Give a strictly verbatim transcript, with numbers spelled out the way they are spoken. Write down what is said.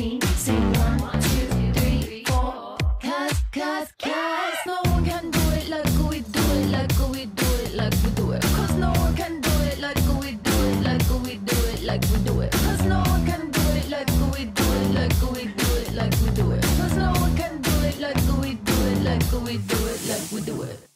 team. Sing one, two, three, four. Cause, cause, cause no one can do it like we do it, like we do it, like we do it. Cause no one can do it like we do it, like we do it, like we do it. Cause no one can do it like we do it, like we do it, like we do it. Cause no one can do it like we do it, like we do it, like we do it.